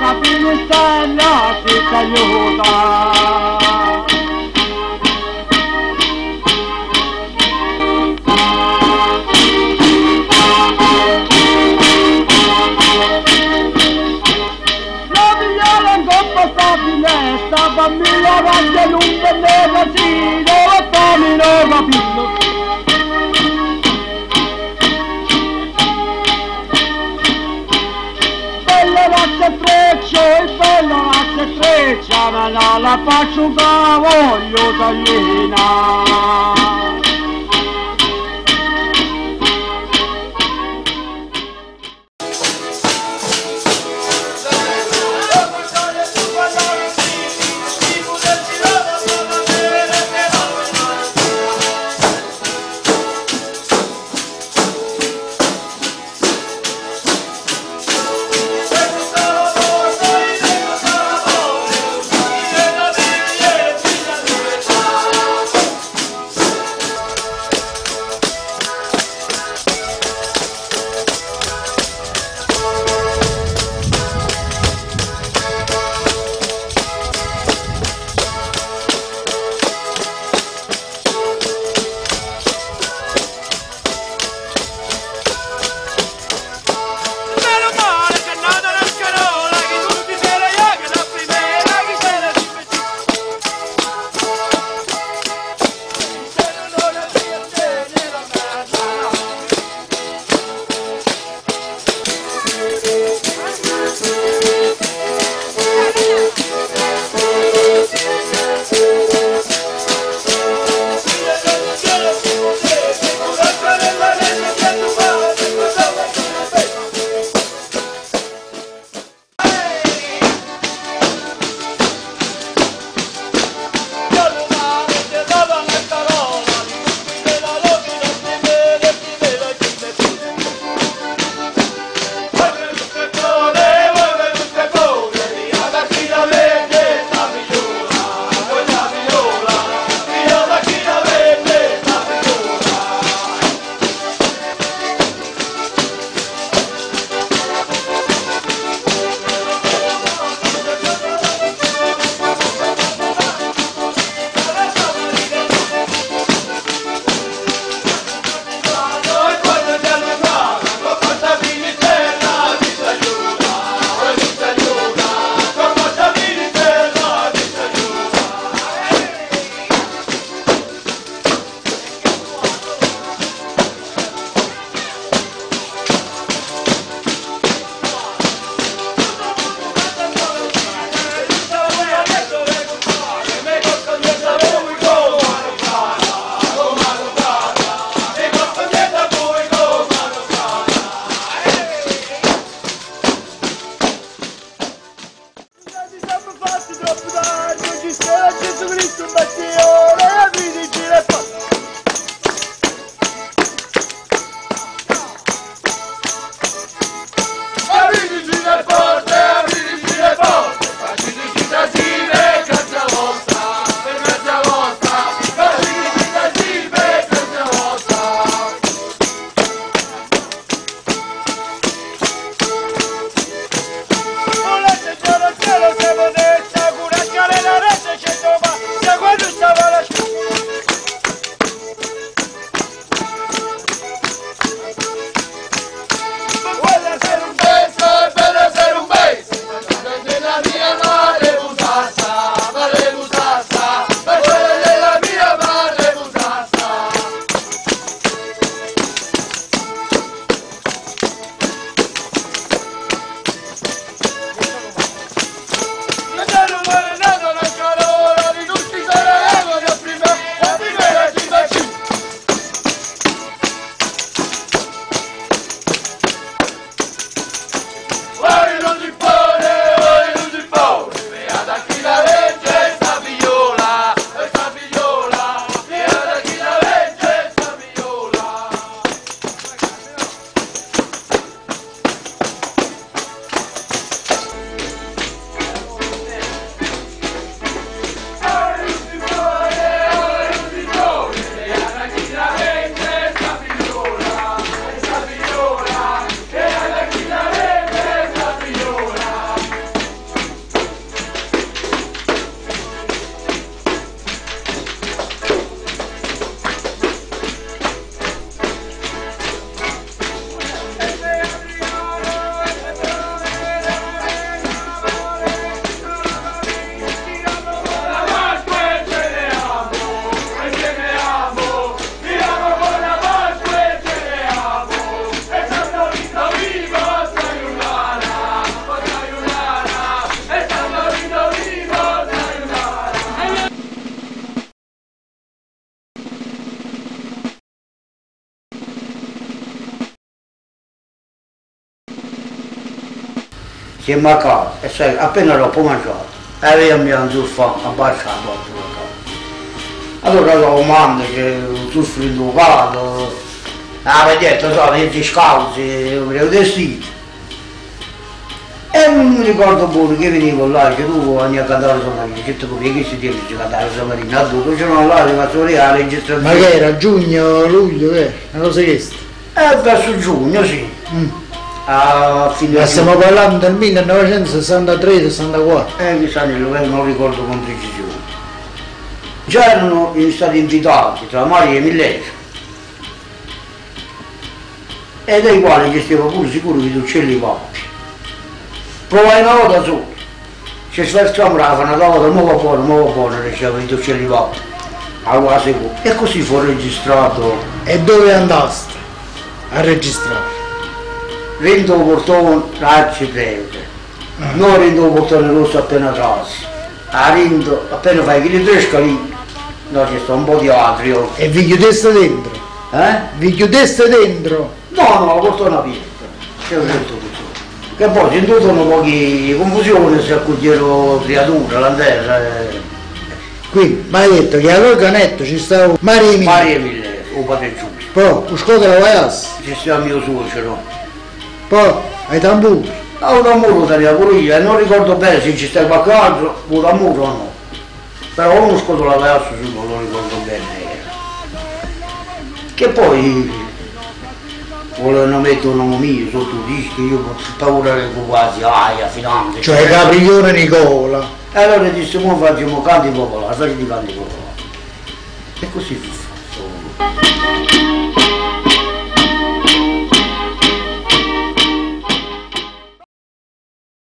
capire stella si ti aiuta. Sta bambina avanti non vedeva sì, non fammi capito. Bella razza freccia, il bello razza freccia, ma non la faccio che voglio taglina. siamo a casa e sai, appena dopo mangiato, avevamo sul fango, abbasciato. Allora avevo mando che soffro in caso, aveva detto, sai, gli scalzi, il destino. E non mi ricordo buono che venivo là, che tu anni a cantare Rosamarina, che tu che si dice di cantare Rosamarina, a tutto, c'erano là, le fattorie, la registrazione. Ma che era? Giugno, luglio, che era? Una cosa questa? Verso giugno, sì. A fine Ma stiamo parlando del 1963-64. Chissà, non ricordo con precisione. Già erano stati invitati tra Maria e Milese, e dai quali ci stiamo pure sicuri che gli uccelli vappi. Provai una volta solo, ci sferziamo la una volta, nuovo buono, diceva gli uccelli vappi. Allora sicuro. E così fu registrato. E dove andaste a registrare? Rindo portone raggi prende, non rindo portone rosso appena trasi, a rindo appena fai che li tre scalini, no ci sta un po' di altri. E vi chiudeste dentro? Vi chiudeste dentro? No, la portone aperta, c'è un detto tutto. Che poi si introducono pochi confusioni se accogliero creature, la terra. Qui, mi hai detto che all'organetto ci stava Maria Mille, o padre Giulio. Poi, uscote la vaiassi? Ci sta mio suocero. Poi, ai tamburi? No, un tamburo tenia pure io, e non ricordo bene se ci sta qualche altro, un tamburo o no. Però uno scoto la vaiassi non lo ricordo bene. Che poi volevano mettere un nome mio sotto i dischi, io ho paura che quasi aia, finanze. Cioè Capriglione Nicola. E allora dissimo facciamo canti popolari, facciamo di canti popolari. E così fu fatto.